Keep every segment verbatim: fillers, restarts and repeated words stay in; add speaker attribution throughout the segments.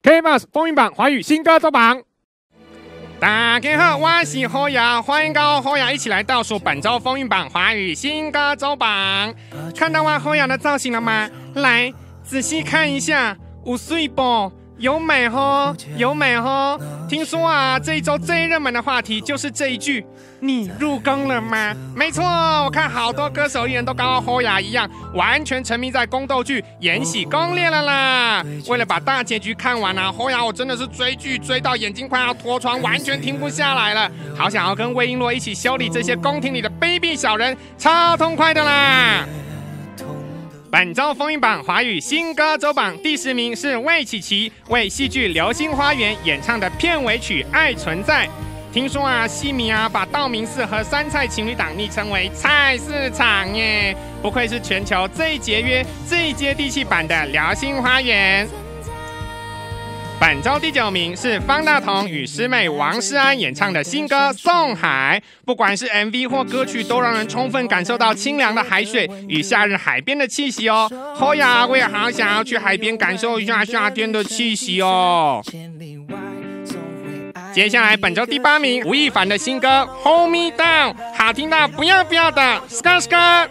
Speaker 1: K B O S 风云榜华语新歌周榜。大家好，我是侯雅，欢迎跟侯雅一起来倒数本周风云榜华语新歌周榜。看到我侯雅的造型了吗？来，仔细看一下，有水不？有美吼，有美吼。听说啊，这一周最热门的话题就是这一句：你入宫了吗？没错，我看好多歌手艺人都跟侯雅一样，完全沉迷在宫斗剧《延禧攻略》了啦。为了把大结局看完啊，侯雅我真的是追剧追到眼睛快要脱窗，完全停不下来了。好想要跟魏璎珞一起修理这些宫廷里的卑鄙小人，超痛快的啦！本周风云榜华语新歌周榜第十名是魏琪琪为戏剧《流星花园》演唱的片尾曲《爱存在》。听说啊，戏迷啊把道明寺和杉菜情侣档昵称为菜市场耶，不愧是全球最节约、最接地气版的《流星花园》。本周第九名是方大同与师妹王诗安演唱的新歌《送海》，不管是 M V 或歌曲，都让人充分感受到清凉的海水与夏日海边的气息哦。侯雅，我也好想要去海边感受一下夏天的气息哦。接下来本周第八名，吴亦凡的新歌《Hold Me Down》，好听到不要不要的 Skr Skr。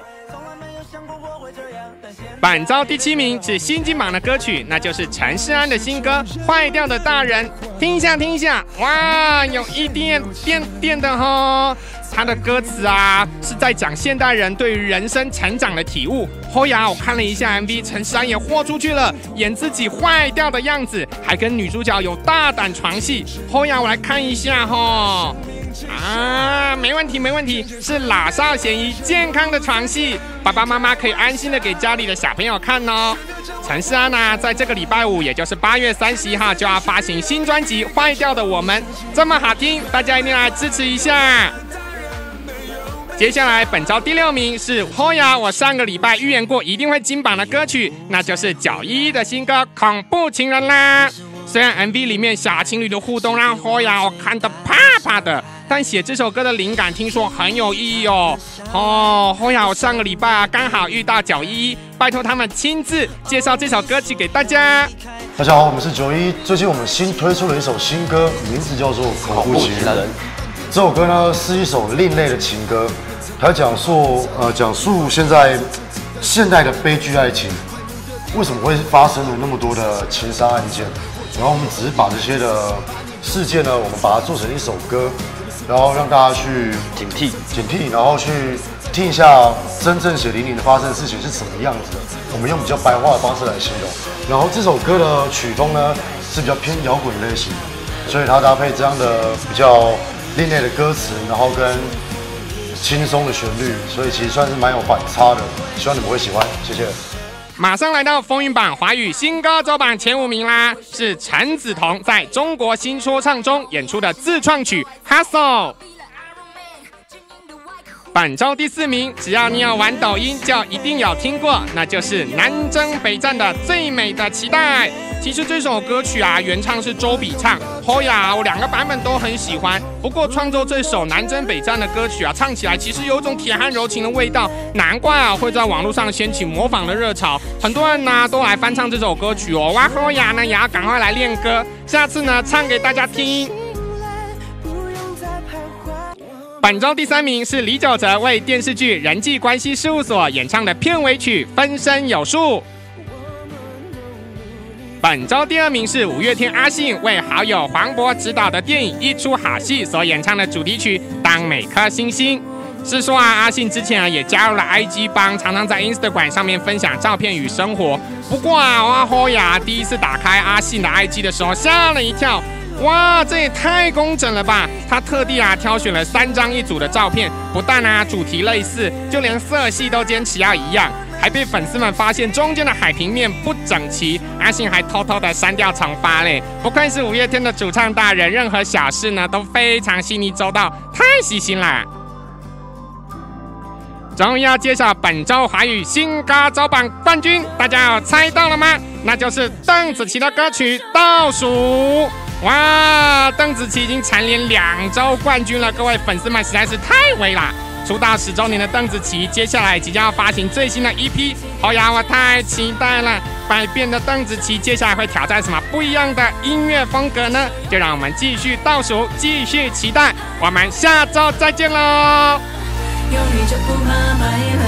Speaker 1: 本周第七名是新金榜的歌曲，那就是陈势安的新歌《坏掉的大人》，听一下听一下，哇，有一点点点的吼。他的歌词啊，是在讲现代人对于人生成长的体悟。后呀，我看了一下 M V， 陈势安也豁出去了，演自己坏掉的样子，还跟女主角有大胆床戏。后呀，我来看一下吼。啊，没问题没问题，是老少咸宜、健康的床戏，爸爸妈妈可以安心的给家里的小朋友看哦。陈势安啊，在这个礼拜五，也就是八月三十一号就要发行新专辑《坏掉的我们》，这么好听，大家一定来支持一下。接下来本周第六名是侯雅，我上个礼拜预言过一定会金榜的歌曲，那就是九一一的新歌《恐怖情人》啦。虽然 M V 里面小情侣的互动让侯雅我看得怕怕的，但写这首歌的灵感听说很有意义哦。哦，侯雅我上个礼拜啊刚好遇到九一一，拜托他们亲自介绍这首歌曲给大家。
Speaker 2: 大家好，我们是九一一，最近我们新推出了一首新歌，名字叫做《恐怖情人》。这首歌呢是一首另类的情歌，它讲述呃讲述现在现代的悲剧爱情，为什么会发生了那么多的情杀案件？然后我们只是把这些的事件呢，我们把它做成一首歌，然后让大家去
Speaker 3: 警惕、
Speaker 2: 警惕，然后去听一下真正血淋淋的发生的事情是什么样子的。我们用比较白话的方式来形容。然后这首歌的曲风呢是比较偏摇滚类型的，所以它搭配这样的比较另类的歌词，然后跟轻松的旋律，所以其实算是蛮有反差的。希望你们会喜欢，谢谢。
Speaker 1: 马上来到风云榜华语新歌周榜前五名啦，是陈梓彤在中国新说唱中演出的自创曲《Hustle》。本周第四名，只要你有玩抖音，就一定有听过，那就是南征北战的最美的期待。其实这首歌曲啊，原唱是周笔畅、侯雅，我两个版本都很喜欢。不过创作这首南征北战的歌曲啊，唱起来其实有种铁汉柔情的味道，难怪啊会在网络上掀起模仿的热潮。很多人呢都来翻唱这首歌曲哦。哇，侯雅呢也要赶快来练歌，下次呢唱给大家听。本周第三名是李玖哲为电视剧《人际关系事务所》演唱的片尾曲《分身有术》。本周第二名是五月天阿信为好友黄渤执导的电影《一出好戏》所演唱的主题曲《当每颗星星》。是说啊，阿信之前啊也加入了 I G 帮，常常在 Instagram 上面分享照片与生活。不过啊，我侯雅第一次打开阿信的 I G 的时候，吓了一跳。哇，这也太工整了吧！他特地啊挑选了三张一组的照片，不但啊主题类似，就连色系都坚持要一样，还被粉丝们发现中间的海平面不整齐，阿信还偷偷的删掉重发嘞！不愧是五月天的主唱大人，任何小事呢都非常细腻周到，太细心啦！终于要揭晓本周华语新歌周榜冠军，大家有猜到了吗？那就是邓紫棋的歌曲《倒数》。哇，邓紫棋已经蝉联两周冠军了，各位粉丝们实在是太威啦！ 出道十周年的邓紫棋，接下来即将要发行最新的 E P。哦呀，我太期待了！百变的邓紫棋接下来会挑战什么不一样的音乐风格呢？就让我们继续倒数，继续期待。我们下周再见喽！
Speaker 3: 有你就不怕白了。